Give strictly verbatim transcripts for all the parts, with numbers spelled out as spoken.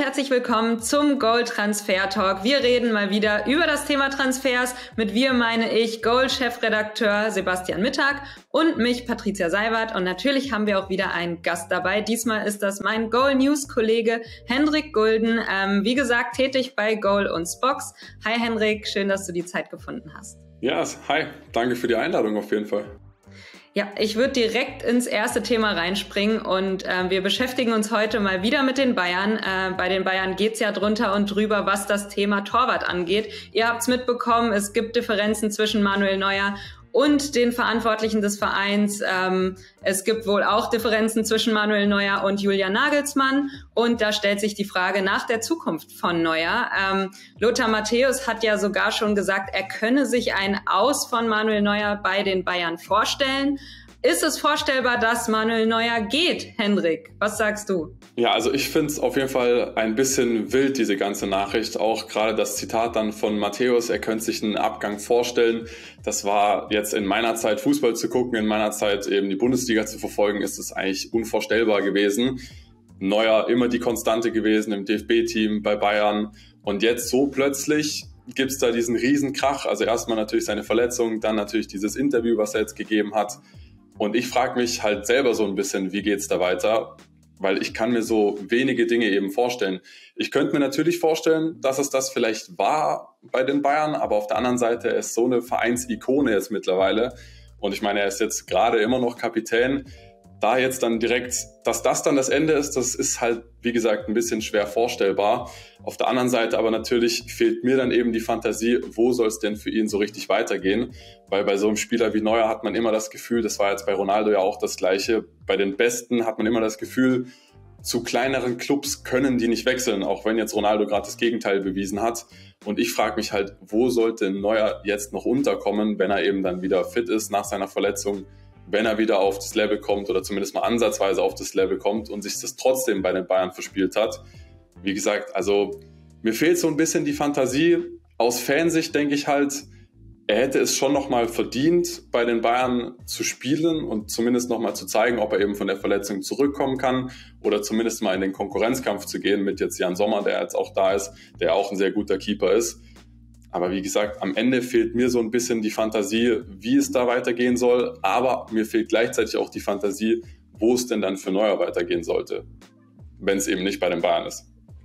herzlich willkommen zum Goal Transfer Talk. Wir reden mal wieder über das Thema Transfers. Mit wir meine ich Goal-Chefredakteur Sebastian Mittag und mich, Patricia Seiwert. Und natürlich haben wir auch wieder einen Gast dabei. Diesmal ist das mein Goal-News-Kollege Hendrik Gulden. Ähm, wie gesagt, tätig bei Goal und Spox. Hi Hendrik, schön, dass du die Zeit gefunden hast. Ja, hi. Danke für die Einladung auf jeden Fall. Ja, ich würde direkt ins erste Thema reinspringen und äh, wir beschäftigen uns heute mal wieder mit den Bayern. Äh, bei den Bayern geht's ja drunter und drüber, was das Thema Torwart angeht. Ihr habt's mitbekommen, es gibt Differenzen zwischen Manuel Neuer und den Verantwortlichen des Vereins. Ähm, es gibt wohl auch Differenzen zwischen Manuel Neuer und Julian Nagelsmann. Und da stellt sich die Frage nach der Zukunft von Neuer. Ähm, Lothar Matthäus hat ja sogar schon gesagt, er könne sich ein Aus von Manuel Neuer bei den Bayern vorstellen. Ist es vorstellbar, dass Manuel Neuer geht, Hendrik? Was sagst du? Ja, also ich finde es auf jeden Fall ein bisschen wild, diese ganze Nachricht. Auch gerade das Zitat dann von Matthäus, er könnte sich einen Abgang vorstellen. Das war jetzt in meiner Zeit Fußball zu gucken, in meiner Zeit eben die Bundesliga zu verfolgen, ist es eigentlich unvorstellbar gewesen. Neuer immer die Konstante gewesen im D F B-Team, bei Bayern. Und jetzt so plötzlich gibt es da diesen Riesenkrach. Also erstmal natürlich seine Verletzung, dann natürlich dieses Interview, was er jetzt gegeben hat. Und ich frage mich halt selber so ein bisschen, wie geht's da weiter? Weil ich kann mir so wenige Dinge eben vorstellen. Ich könnte mir natürlich vorstellen, dass es das vielleicht war bei den Bayern, aber auf der anderen Seite er ist so eine Vereinsikone jetzt mittlerweile. Und ich meine, er ist jetzt gerade immer noch Kapitän. Da jetzt dann direkt, dass das dann das Ende ist, das ist halt, wie gesagt, ein bisschen schwer vorstellbar. Auf der anderen Seite aber natürlich fehlt mir dann eben die Fantasie, wo soll es denn für ihn so richtig weitergehen? Weil bei so einem Spieler wie Neuer hat man immer das Gefühl, das war jetzt bei Ronaldo ja auch das Gleiche, bei den Besten hat man immer das Gefühl, zu kleineren Clubs können die nicht wechseln, auch wenn jetzt Ronaldo gerade das Gegenteil bewiesen hat. Und ich frage mich halt, wo sollte Neuer jetzt noch unterkommen, wenn er eben dann wieder fit ist nach seiner Verletzung, wenn er wieder auf das Level kommt oder zumindest mal ansatzweise auf das Level kommt und sich das trotzdem bei den Bayern verspielt hat. Wie gesagt, also mir fehlt so ein bisschen die Fantasie. Aus Fansicht denke ich halt, er hätte es schon nochmal verdient, bei den Bayern zu spielen und zumindest nochmal zu zeigen, ob er eben von der Verletzung zurückkommen kann oder zumindest mal in den Konkurrenzkampf zu gehen mit jetzt Jan Sommer, der jetzt auch da ist, der auch ein sehr guter Keeper ist. Aber wie gesagt, am Ende fehlt mir so ein bisschen die Fantasie, wie es da weitergehen soll. Aber mir fehlt gleichzeitig auch die Fantasie, wo es denn dann für Neuer weitergehen sollte, wenn es eben nicht bei den Bayern ist.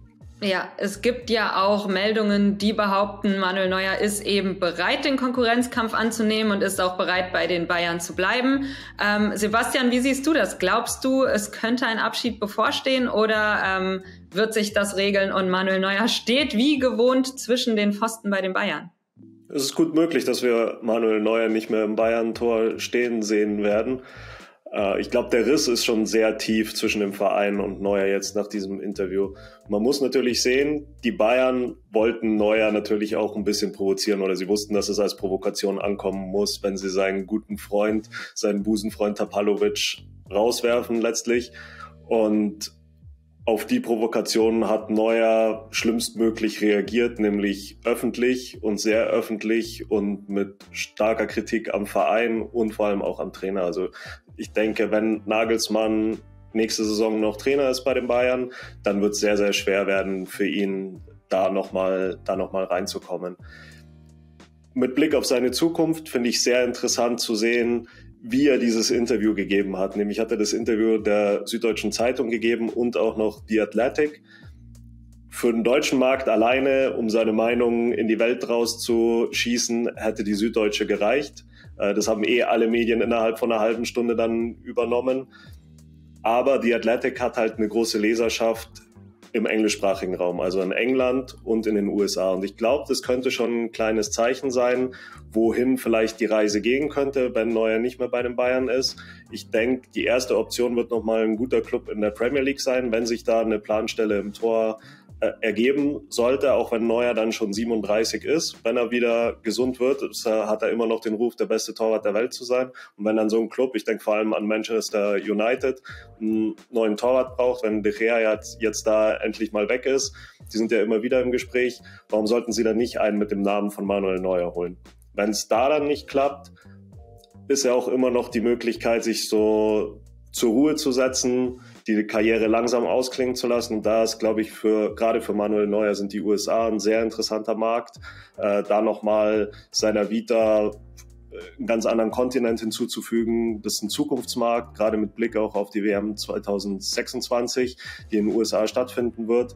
Ja, es gibt ja auch Meldungen, die behaupten, Manuel Neuer ist eben bereit, den Konkurrenzkampf anzunehmen und ist auch bereit, bei den Bayern zu bleiben. Ähm, Sebastian, wie siehst du das? Glaubst du, es könnte ein Abschied bevorstehen oder ähm, wird sich das regeln und Manuel Neuer steht wie gewohnt zwischen den Pfosten bei den Bayern? Es ist gut möglich, dass wir Manuel Neuer nicht mehr im Bayern-Tor stehen sehen werden. Ich glaube, der Riss ist schon sehr tief zwischen dem Verein und Neuer jetzt nach diesem Interview. Man muss natürlich sehen, die Bayern wollten Neuer natürlich auch ein bisschen provozieren oder sie wussten, dass es als Provokation ankommen muss, wenn sie seinen guten Freund, seinen Busenfreund Tapalovic rauswerfen letztlich. Und auf die Provokation hat Neuer schlimmstmöglich reagiert, nämlich öffentlich und sehr öffentlich und mit starker Kritik am Verein und vor allem auch am Trainer. Also ich denke, wenn Nagelsmann nächste Saison noch Trainer ist bei den Bayern, dann wird es sehr, sehr schwer werden für ihn, da nochmal da noch mal reinzukommen. Mit Blick auf seine Zukunft finde ich sehr interessant zu sehen, wie er dieses Interview gegeben hat. Nämlich hat er das Interview der Süddeutschen Zeitung gegeben und auch noch The Athletic. Für den deutschen Markt alleine, um seine Meinung in die Welt rauszuschießen, hätte die Süddeutsche gereicht. Das haben eh alle Medien innerhalb von einer halben Stunde dann übernommen. Aber The Athletic hat halt eine große Leserschaft im englischsprachigen Raum, also in England und in den U S A. Und ich glaube, das könnte schon ein kleines Zeichen sein, wohin vielleicht die Reise gehen könnte, wenn Neuer nicht mehr bei den Bayern ist. Ich denke, die erste Option wird nochmal ein guter Club in der Premier League sein, wenn sich da eine Planstelle im Tor äh, ergeben sollte, auch wenn Neuer dann schon siebenunddreißig ist. Wenn er wieder gesund wird, ist, äh, hat er immer noch den Ruf, der beste Torwart der Welt zu sein. Und wenn dann so ein Club, ich denke vor allem an Manchester United, einen neuen Torwart braucht, wenn De Gea jetzt, jetzt da endlich mal weg ist, die sind ja immer wieder im Gespräch, warum sollten sie dann nicht einen mit dem Namen von Manuel Neuer holen? Wenn es da dann nicht klappt, ist ja auch immer noch die Möglichkeit, sich so zur Ruhe zu setzen, die Karriere langsam ausklingen zu lassen. Und da ist, glaube ich, für gerade für Manuel Neuer sind die U S A ein sehr interessanter Markt. Äh, da nochmal seiner Vita einen ganz anderen Kontinent hinzuzufügen. Das ist ein Zukunftsmarkt, gerade mit Blick auch auf die W M zwanzig sechsundzwanzig, die in den U S A stattfinden wird.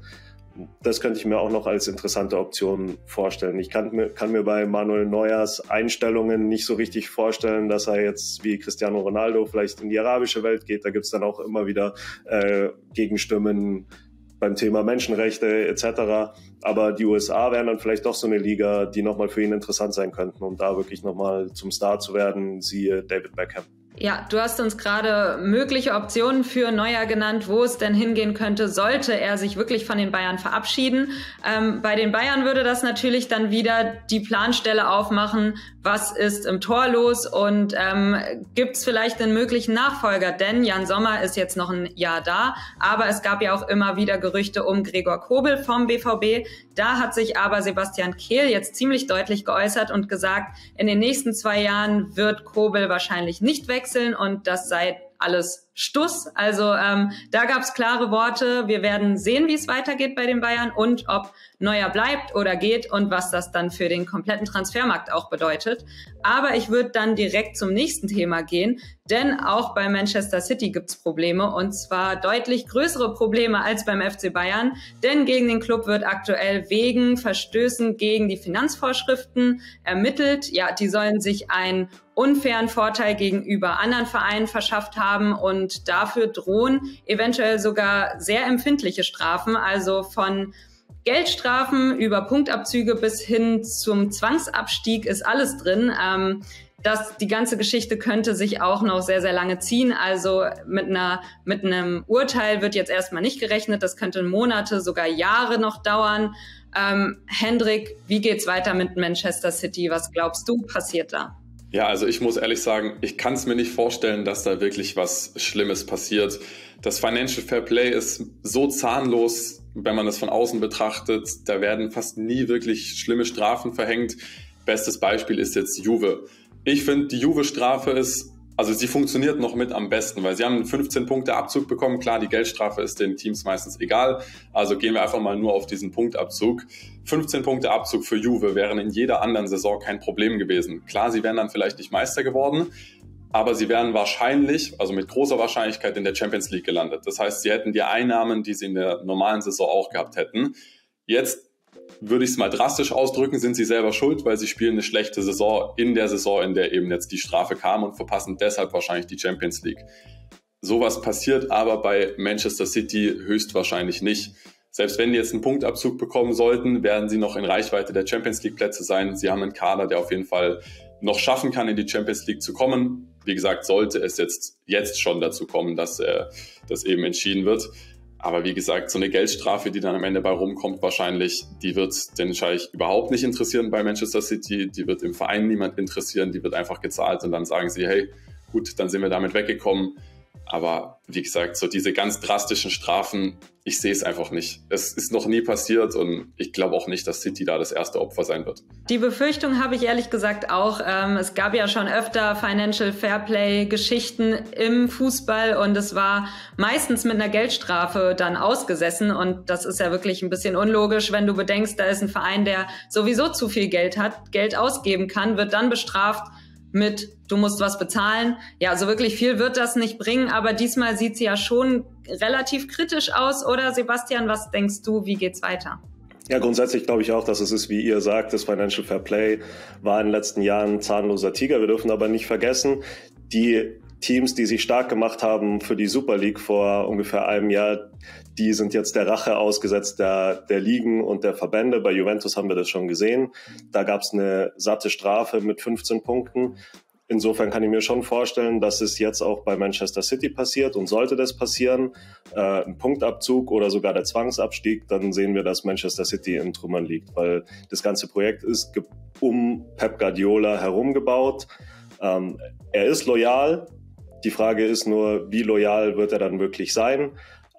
Das könnte ich mir auch noch als interessante Option vorstellen. Ich kann mir, kann mir bei Manuel Neuers Einstellungen nicht so richtig vorstellen, dass er jetzt wie Cristiano Ronaldo vielleicht in die arabische Welt geht. Da gibt es dann auch immer wieder äh, Gegenstimmen beim Thema Menschenrechte et cetera. Aber die U S A wären dann vielleicht doch so eine Liga, die nochmal für ihn interessant sein könnten, um da wirklich nochmal zum Star zu werden, siehe David Beckham. Ja, du hast uns gerade mögliche Optionen für Neuer genannt, wo es denn hingehen könnte, sollte er sich wirklich von den Bayern verabschieden. Ähm, bei den Bayern würde das natürlich dann wieder die Planstelle aufmachen, was ist im Tor los und ähm, gibt es vielleicht einen möglichen Nachfolger, denn Jan Sommer ist jetzt noch ein Jahr da, aber es gab ja auch immer wieder Gerüchte um Gregor Kobel vom B V B. Da hat sich aber Sebastian Kehl jetzt ziemlich deutlich geäußert und gesagt, in den nächsten zwei Jahren wird Kobel wahrscheinlich nicht wechseln und das sei alles Stuss. Also ähm, da gab es klare Worte. Wir werden sehen, wie es weitergeht bei den Bayern und ob Neuer bleibt oder geht und was das dann für den kompletten Transfermarkt auch bedeutet. Aber ich würde dann direkt zum nächsten Thema gehen, denn auch bei Manchester City gibt's Probleme und zwar deutlich größere Probleme als beim F C Bayern, denn gegen den Club wird aktuell wegen Verstößen gegen die Finanzvorschriften ermittelt. Ja, die sollen sich einen unfairen Vorteil gegenüber anderen Vereinen verschafft haben und dafür drohen eventuell sogar sehr empfindliche Strafen, also von Geldstrafen über Punktabzüge bis hin zum Zwangsabstieg ist alles drin. Ähm, das, die ganze Geschichte könnte sich auch noch sehr, sehr lange ziehen. Also mit einer, mit einem Urteil wird jetzt erstmal nicht gerechnet. Das könnte Monate, sogar Jahre noch dauern. Ähm, Hendrik, wie geht's weiter mit Manchester City? Was glaubst du, passiert da? Ja, also ich muss ehrlich sagen, ich kann es mir nicht vorstellen, dass da wirklich was Schlimmes passiert. Das Financial Fair Play ist so zahnlos, wenn man das von außen betrachtet. Da werden fast nie wirklich schlimme Strafen verhängt. Bestes Beispiel ist jetzt Juve. Ich finde, die Juve-Strafe ist, also sie funktioniert noch mit am besten, weil sie haben einen fünfzehn Punkte Abzug bekommen. Klar, die Geldstrafe ist den Teams meistens egal. Also gehen wir einfach mal nur auf diesen Punktabzug. fünfzehn Punkte Abzug für Juve wären in jeder anderen Saison kein Problem gewesen. Klar, sie wären dann vielleicht nicht Meister geworden, aber sie wären wahrscheinlich, also mit großer Wahrscheinlichkeit in der Champions League gelandet. Das heißt, sie hätten die Einnahmen, die sie in der normalen Saison auch gehabt hätten. Jetzt würde ich es mal drastisch ausdrücken, sind sie selber schuld, weil sie spielen eine schlechte Saison in der Saison, in der eben jetzt die Strafe kam und verpassen deshalb wahrscheinlich die Champions League. Sowas passiert aber bei Manchester City höchstwahrscheinlich nicht. Selbst wenn die jetzt einen Punktabzug bekommen sollten, werden sie noch in Reichweite der Champions League Plätze sein. Sie haben einen Kader, der auf jeden Fall noch schaffen kann, in die Champions League zu kommen. Wie gesagt, sollte es jetzt, jetzt schon dazu kommen, dass äh, das eben entschieden wird. Aber wie gesagt, so eine Geldstrafe, die dann am Ende bei rumkommt, wahrscheinlich, die wird den Scheich überhaupt nicht interessieren bei Manchester City. Die wird im Verein niemand interessieren. Die wird einfach gezahlt und dann sagen sie, hey, gut, dann sind wir damit weggekommen. Aber wie gesagt, so diese ganz drastischen Strafen, ich sehe es einfach nicht. Es ist noch nie passiert und ich glaube auch nicht, dass City da das erste Opfer sein wird. Die Befürchtung habe ich ehrlich gesagt auch. Ähm, es gab ja schon öfter Financial Fairplay-Geschichten im Fußball und es war meistens mit einer Geldstrafe dann ausgesessen und das ist ja wirklich ein bisschen unlogisch, wenn du bedenkst, da ist ein Verein, der sowieso zu viel Geld hat, Geld ausgeben kann, wird dann bestraft mit, du musst was bezahlen. Ja, so wirklich viel wird das nicht bringen, aber diesmal sieht sie ja schon relativ kritisch aus, oder Sebastian, was denkst du, wie geht's weiter? Ja, grundsätzlich glaube ich auch, dass es ist, wie ihr sagt, das Financial Fair Play war in den letzten Jahren ein zahnloser Tiger. Wir dürfen aber nicht vergessen, die Teams, die sich stark gemacht haben für die Super League vor ungefähr einem Jahr, die sind jetzt der Rache ausgesetzt der, der Ligen und der Verbände. Bei Juventus haben wir das schon gesehen. Da gab es eine satte Strafe mit fünfzehn Punkten. Insofern kann ich mir schon vorstellen, dass es jetzt auch bei Manchester City passiert. Und sollte das passieren, äh, ein Punktabzug oder sogar der Zwangsabstieg, dann sehen wir, dass Manchester City in Trümmern liegt. Weil das ganze Projekt ist ge- um Pep Guardiola herumgebaut. Ähm, er ist loyal. Die Frage ist nur, wie loyal wird er dann wirklich sein?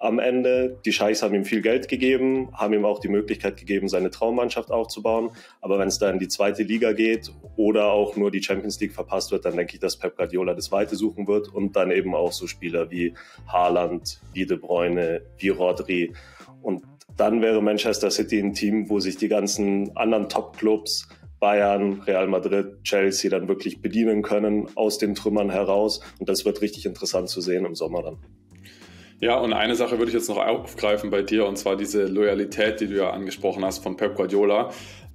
am Ende. Die Scheichs haben ihm viel Geld gegeben, haben ihm auch die Möglichkeit gegeben, seine Traummannschaft aufzubauen. Aber wenn es da in die zweite Liga geht oder auch nur die Champions League verpasst wird, dann denke ich, dass Pep Guardiola das Weite suchen wird und dann eben auch so Spieler wie Haaland, wie De Bruyne, wie Rodri. Und dann wäre Manchester City ein Team, wo sich die ganzen anderen Top-Clubs, Bayern, Real Madrid, Chelsea dann wirklich bedienen können aus den Trümmern heraus. Und das wird richtig interessant zu sehen im Sommer dann. Ja, und eine Sache würde ich jetzt noch aufgreifen bei dir, und zwar diese Loyalität, die du ja angesprochen hast von Pep Guardiola.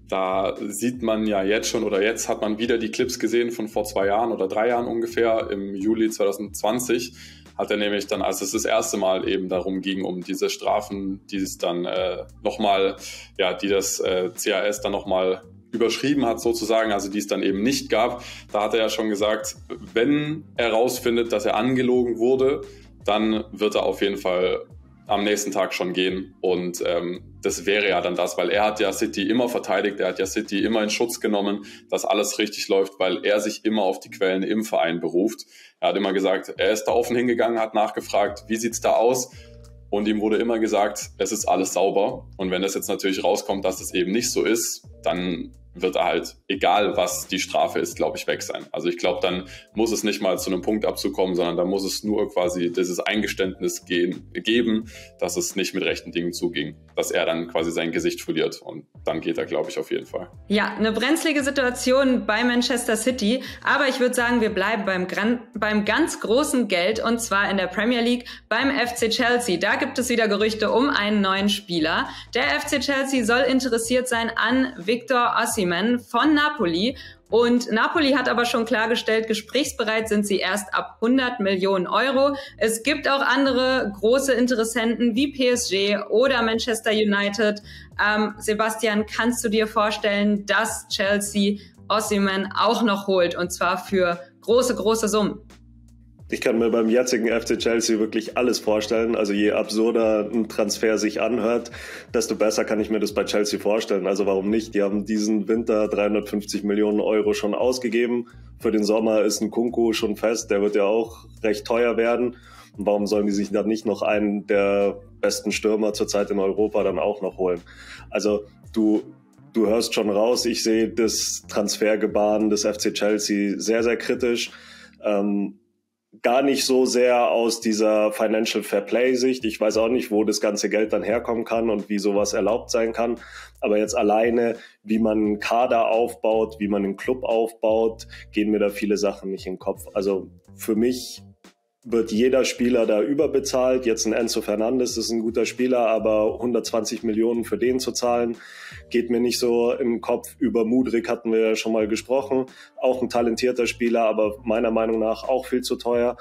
Da sieht man ja jetzt schon, oder jetzt hat man wieder die Clips gesehen von vor zwei Jahren oder drei Jahren ungefähr, im Juli zwanzig zwanzig. Hat er nämlich dann, als es das erste Mal eben darum ging, um diese Strafen, die es dann äh, nochmal, ja, die das äh, C A S dann nochmal überschrieben hat sozusagen, also die es dann eben nicht gab, da hat er ja schon gesagt, wenn er rausfindet, dass er angelogen wurde, dann wird er auf jeden Fall am nächsten Tag schon gehen. Und ähm, das wäre ja dann das, weil er hat ja City immer verteidigt, er hat ja City immer in Schutz genommen, dass alles richtig läuft, weil er sich immer auf die Quellen im Verein beruft. Er hat immer gesagt, er ist da offen hingegangen, hat nachgefragt, wie sieht's da aus? Und ihm wurde immer gesagt, es ist alles sauber. Und wenn das jetzt natürlich rauskommt, dass es eben nicht so ist, dann wird er halt, egal was die Strafe ist, glaube ich, weg sein. Also ich glaube, dann muss es nicht mal zu einem Punktabzug kommen, sondern dann muss es nur quasi dieses Eingeständnis gehen, geben, dass es nicht mit rechten Dingen zuging, dass er dann quasi sein Gesicht verliert, und dann geht er, glaube ich, auf jeden Fall. Ja, eine brenzlige Situation bei Manchester City, aber ich würde sagen, wir bleiben beim, Gran- beim ganz großen Geld, und zwar in der Premier League beim F C Chelsea. Da gibt es wieder Gerüchte um einen neuen Spieler. Der F C Chelsea soll interessiert sein an Victor Osimhen von Napoli. Und Napoli hat aber schon klargestellt, gesprächsbereit sind sie erst ab hundert Millionen Euro. Es gibt auch andere große Interessenten wie P S G oder Manchester United. Ähm, Sebastian, kannst du dir vorstellen, dass Chelsea Osimhen auch noch holt, und zwar für große, große Summen? Ich kann mir beim jetzigen F C Chelsea wirklich alles vorstellen. Also je absurder ein Transfer sich anhört, desto besser kann ich mir das bei Chelsea vorstellen. Also warum nicht? Die haben diesen Winter dreihundertfünfzig Millionen Euro schon ausgegeben. Für den Sommer ist ein Nkunku schon fest. Der wird ja auch recht teuer werden. Und warum sollen die sich dann nicht noch einen der besten Stürmer zurzeit in Europa dann auch noch holen? Also du... Du hörst schon raus, ich sehe das Transfergebaren des F C Chelsea sehr, sehr kritisch. Ähm, gar nicht so sehr aus dieser Financial Fair Play Sicht. Ich weiß auch nicht, wo das ganze Geld dann herkommen kann und wie sowas erlaubt sein kann. Aber jetzt alleine, wie man einen Kader aufbaut, wie man einen Club aufbaut, gehen mir da viele Sachen nicht in den Kopf. Also für mich wird jeder Spieler da überbezahlt. Jetzt ein Enzo Fernandes ist ein guter Spieler, aber hundertzwanzig Millionen für den zu zahlen, geht mir nicht so im Kopf. Über Mudryk hatten wir ja schon mal gesprochen. Auch ein talentierter Spieler, aber meiner Meinung nach auch viel zu teuer.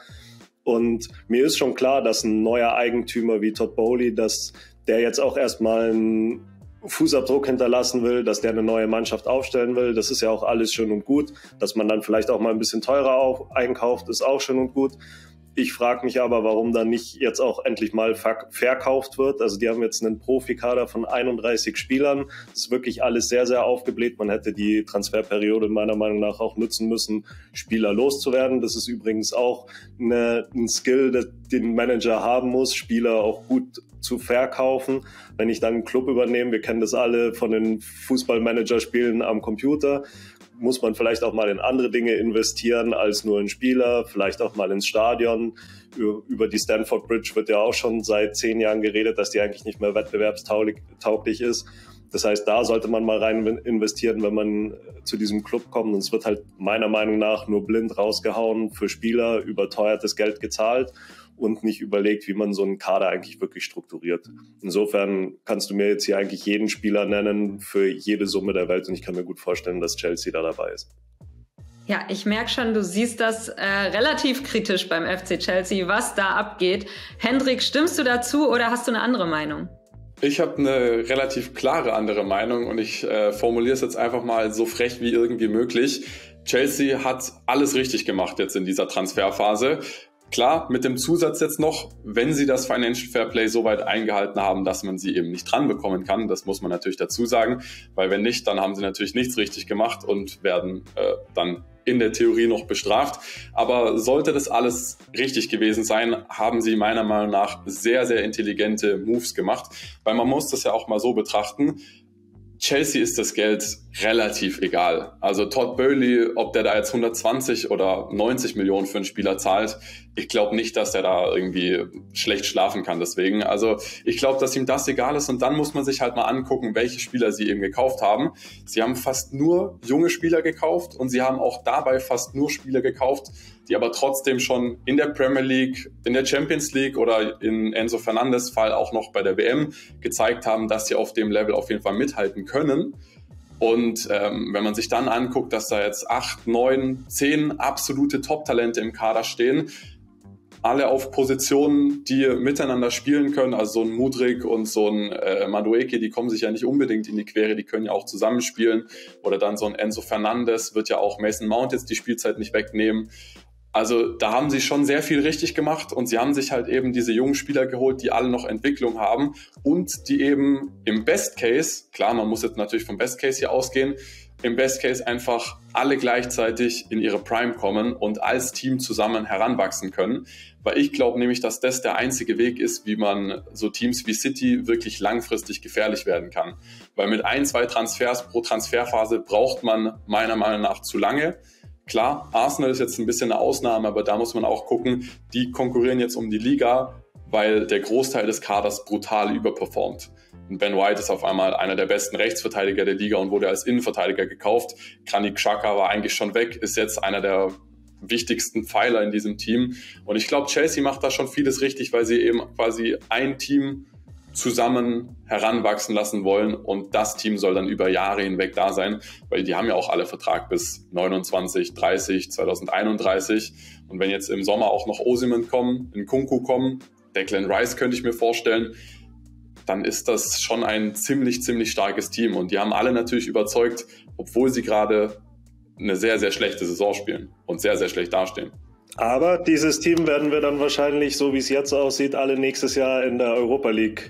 Und mir ist schon klar, dass ein neuer Eigentümer wie Todd Boehly, dass der jetzt auch erstmal einen Fußabdruck hinterlassen will, dass der eine neue Mannschaft aufstellen will. Das ist ja auch alles schön und gut. Dass man dann vielleicht auch mal ein bisschen teurer auf, einkauft, ist auch schön und gut. Ich frage mich aber, warum dann nicht jetzt auch endlich mal verk- verkauft wird. Also die haben jetzt einen Profikader von einunddreißig Spielern. Das ist wirklich alles sehr, sehr aufgebläht. Man hätte die Transferperiode meiner Meinung nach auch nutzen müssen, Spieler loszuwerden. Das ist übrigens auch eine, ein Skill, den ein Manager haben muss, Spieler auch gut zu verkaufen. Wenn ich dann einen Club übernehme, wir kennen das alle von den Fußballmanager-Spielen am Computer, muss man vielleicht auch mal in andere Dinge investieren als nur in Spieler, vielleicht auch mal ins Stadion. Über die Stamford Bridge wird ja auch schon seit zehn Jahren geredet, dass die eigentlich nicht mehr wettbewerbstauglich ist. Das heißt, da sollte man mal rein investieren, wenn man zu diesem Club kommt. Und es wird halt meiner Meinung nach nur blind rausgehauen, für Spieler überteuertes Geld gezahlt und nicht überlegt, wie man so einen Kader eigentlich wirklich strukturiert. Insofern kannst du mir jetzt hier eigentlich jeden Spieler nennen für jede Summe der Welt, und ich kann mir gut vorstellen, dass Chelsea da dabei ist. Ja, ich merke schon, du siehst das äh, relativ kritisch beim F C Chelsea, was da abgeht. Hendrik, stimmst du dazu oder hast du eine andere Meinung? Ich habe eine relativ klare andere Meinung, und ich äh, formuliere es jetzt einfach mal so frech wie irgendwie möglich. Chelsea hat alles richtig gemacht jetzt in dieser Transferphase. Klar, mit dem Zusatz jetzt noch, wenn sie das Financial Fair Play so weit eingehalten haben, dass man sie eben nicht dran bekommen kann, das muss man natürlich dazu sagen, weil wenn nicht, dann haben sie natürlich nichts richtig gemacht und werden äh, dann in der Theorie noch bestraft. Aber sollte das alles richtig gewesen sein, haben sie meiner Meinung nach sehr, sehr intelligente Moves gemacht, weil man muss das ja auch mal so betrachten. Chelsea ist das Geld relativ egal. Also Todd Boehly, ob der da jetzt hundertzwanzig oder neunzig Millionen für einen Spieler zahlt, ich glaube nicht, dass der da irgendwie schlecht schlafen kann deswegen. Also ich glaube, dass ihm das egal ist und dann muss man sich halt mal angucken, welche Spieler sie eben gekauft haben. Sie haben fast nur junge Spieler gekauft und sie haben auch dabei fast nur Spieler gekauft, die aber trotzdem schon in der Premier League, in der Champions League oder in Enzo Fernandes Fall auch noch bei der W M gezeigt haben, dass sie auf dem Level auf jeden Fall mithalten können. Und ähm, wenn man sich dann anguckt, dass da jetzt acht, neun, zehn absolute Top-Talente im Kader stehen, alle auf Positionen, die miteinander spielen können, also so ein Mudryk und so ein äh, Madueke, die kommen sich ja nicht unbedingt in die Quere, die können ja auch zusammenspielen. Oder dann so ein Enzo Fernandes, wird ja auch Mason Mount jetzt die Spielzeit nicht wegnehmen. Also da haben sie schon sehr viel richtig gemacht und sie haben sich halt eben diese jungen Spieler geholt, die alle noch Entwicklung haben und die eben im Best Case, klar, man muss jetzt natürlich vom Best Case hier ausgehen, im Best Case einfach alle gleichzeitig in ihre Prime kommen und als Team zusammen heranwachsen können. Weil ich glaube nämlich, dass das der einzige Weg ist, wie man so Teams wie City wirklich langfristig gefährlich werden kann. Weil mit ein, zwei Transfers pro Transferphase braucht man meiner Meinung nach zu lange. Klar, Arsenal ist jetzt ein bisschen eine Ausnahme, aber da muss man auch gucken, die konkurrieren jetzt um die Liga, weil der Großteil des Kaders brutal überperformt. Und Ben White ist auf einmal einer der besten Rechtsverteidiger der Liga und wurde als Innenverteidiger gekauft. Granit Xhaka war eigentlich schon weg, ist jetzt einer der wichtigsten Pfeiler in diesem Team. Und ich glaube, Chelsea macht da schon vieles richtig, weil sie eben quasi ein Team zusammen heranwachsen lassen wollen und das Team soll dann über Jahre hinweg da sein, weil die haben ja auch alle Vertrag bis neunundzwanzig, dreißig, zweitausendeinunddreißig und wenn jetzt im Sommer auch noch Osimhen kommen, Nkunku kommen, Declan Rice könnte ich mir vorstellen, dann ist das schon ein ziemlich, ziemlich starkes Team und die haben alle natürlich überzeugt, obwohl sie gerade eine sehr, sehr schlechte Saison spielen und sehr, sehr schlecht dastehen. Aber dieses Team werden wir dann wahrscheinlich, so wie es jetzt aussieht, alle nächstes Jahr in der Europa League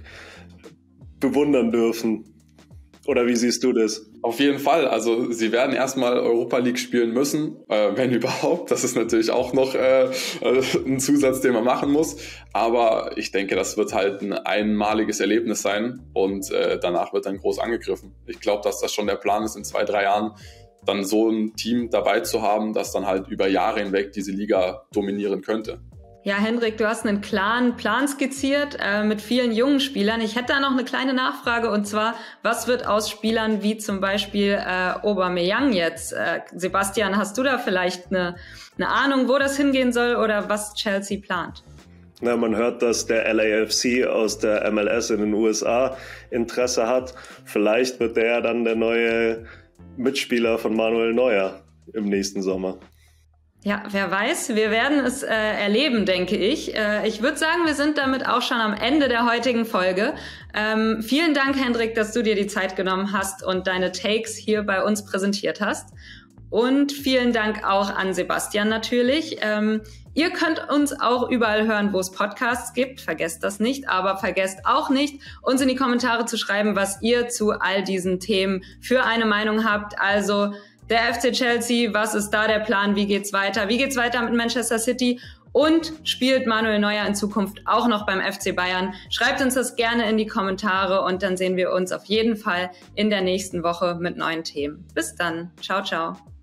bewundern dürfen. Oder wie siehst du das? Auf jeden Fall. Also sie werden erstmal Europa League spielen müssen, äh, wenn überhaupt. Das ist natürlich auch noch äh, ein Zusatz, den man machen muss. Aber ich denke, das wird halt ein einmaliges Erlebnis sein und äh, danach wird dann groß angegriffen. Ich glaube, dass das schon der Plan ist, in zwei, drei Jahren dann so ein Team dabei zu haben, das dann halt über Jahre hinweg diese Liga dominieren könnte. Ja, Hendrik, du hast einen klaren Plan skizziert äh, mit vielen jungen Spielern. Ich hätte da noch eine kleine Nachfrage und zwar, was wird aus Spielern wie zum Beispiel äh, Aubameyang jetzt? Äh, Sebastian, hast du da vielleicht eine, eine Ahnung, wo das hingehen soll oder was Chelsea plant? Na, man hört, dass der L A F C aus der M L S in den U S A Interesse hat. Vielleicht wird der dann der neue Mitspieler von Manuel Neuer im nächsten Sommer. Ja, wer weiß, wir werden es äh, erleben, denke ich. Äh, ich würde sagen, wir sind damit auch schon am Ende der heutigen Folge. Ähm, vielen Dank, Hendrik, dass du dir die Zeit genommen hast und deine Takes hier bei uns präsentiert hast. Und vielen Dank auch an Sebastian natürlich. Ähm, ihr könnt uns auch überall hören, wo es Podcasts gibt. Vergesst das nicht, aber vergesst auch nicht, uns in die Kommentare zu schreiben, was ihr zu all diesen Themen für eine Meinung habt. Also der F C Chelsea, was ist da der Plan? Wie geht's weiter? Wie geht's weiter mit Manchester City? Und spielt Manuel Neuer in Zukunft auch noch beim F C Bayern? Schreibt uns das gerne in die Kommentare und dann sehen wir uns auf jeden Fall in der nächsten Woche mit neuen Themen. Bis dann. Ciao, ciao.